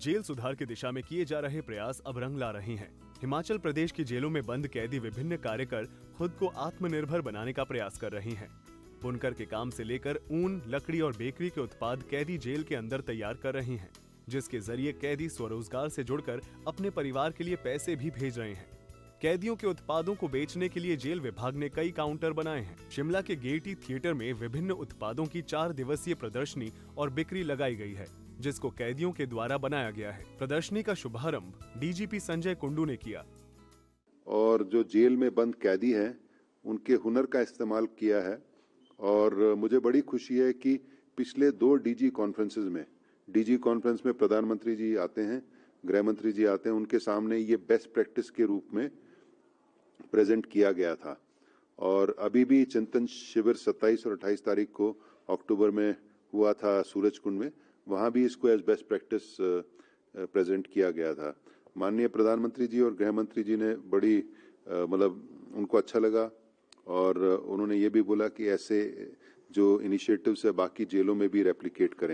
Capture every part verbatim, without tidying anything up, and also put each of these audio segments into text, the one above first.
Jail सुधार की दिशा में किए जा रहे प्रयास अब रंग ला रहे हैं। हिमाचल प्रदेश की जेलों में बंद कैदी विभिन्न कार्य कर खुद को आत्मनिर्भर बनाने का प्रयास कर रहे हैं। बुनकर के काम से लेकर ऊन, लकड़ी और बेकरी के उत्पाद कैदी जेल के अंदर तैयार कर रहे हैं, जिसके जरिए कैदी स्वरोजगार से जुड़कर अपने परिवार के लिए पैसे भी भेज रहे हैं। कैदियों के उत्पादों को बेचने के लिए जेल विभाग ने कई काउंटर बनाए हैं। शिमला के गेयटी थिएटर में विभिन्न उत्पादों की चार दिवसीय प्रदर्शनी और बिक्री लगाई गई है, जिसको कैदियों के द्वारा बनाया गया है। प्रदर्शनी का शुभारंभ डीजीपी संजय कुंडू ने किया। और जो जेल में बंद कैदी हैं, उनके हुनर का इस्तेमाल किया है और मुझे बड़ी खुशी है कि पिछले दो डीजी कॉन्फ्रेंसेस में डीजी कॉन्फ्रेंस में प्रधानमंत्री जी आते हैं, गृह मंत्री जी आते हैं, उनके सामने ये बेस्ट प्रैक्टिस के रूप में प्रेजेंट किया गया था। और अभी भी चिंतन शिविर सत्ताईस और अट्ठाईस तारीख को अक्टूबर में हुआ था सूरजकुंड में, वहां भी इसको एज बेस्ट प्रैक्टिस प्रेजेंट किया गया था। माननीय प्रधानमंत्री जी और गृह मंत्री जी ने बड़ी मतलब उनको अच्छा लगा और उन्होंने ये भी बोला कि ऐसे जो इनिशिएटिव्स है बाकी जेलों में भी रेप्लिकेट करें।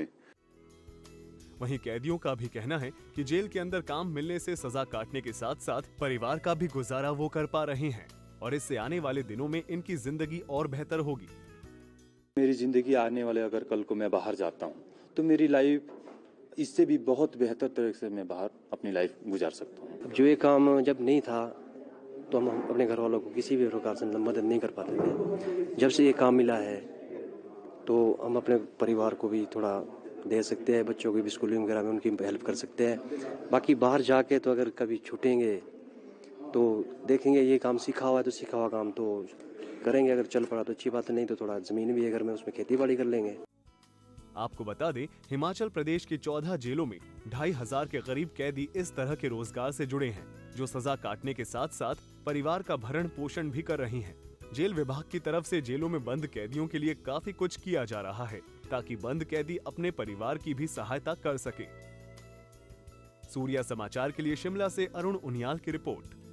वहीं कैदियों का भी कहना है कि जेल के अंदर काम मिलने से सजा काटने के साथ साथ परिवार का भी गुजारा वो कर पा रहे हैं और इससे आने वाले दिनों में इनकी जिंदगी और बेहतर होगी। मेरी जिंदगी आने वाले अगर कल को मैं बाहर जाता हूँ तो मेरी लाइफ इससे भी बहुत बेहतर तरह से मैं बाहर अपनी लाइफ गुजार सकता हूँ। जो ये काम जब नहीं था तो हम अपने घर वालों को किसी भी प्रकार से मदद नहीं कर पाते थे। जब से ये काम मिला है तो हम अपने परिवार को भी थोड़ा दे सकते हैं, बच्चों की भी स्कूलिंग वगैरह में उनकी हेल्प कर सकते हैं। बाकी बाहर जाके तो अगर कभी छूटेंगे तो देखेंगे ये काम सीखा हुआ है तो सीखा हुआ काम तो करेंगे, अगर चल पड़ा तो अच्छी बात है, नहीं तो थोड़ा जमीन भी अगर में उसमें खेती बाड़ी कर लेंगे। आपको बता दें, हिमाचल प्रदेश की चौदह जेलों में ढाई हजार के करीब कैदी इस तरह के रोजगार से जुड़े हैं, जो सजा काटने के साथ साथ परिवार का भरण पोषण भी कर रही हैं। जेल विभाग की तरफ से जेलों में बंद कैदियों के लिए काफी कुछ किया जा रहा है, ताकि बंद कैदी अपने परिवार की भी सहायता कर सके। सूर्या समाचार के लिए शिमला से अरुण उनियाल की रिपोर्ट।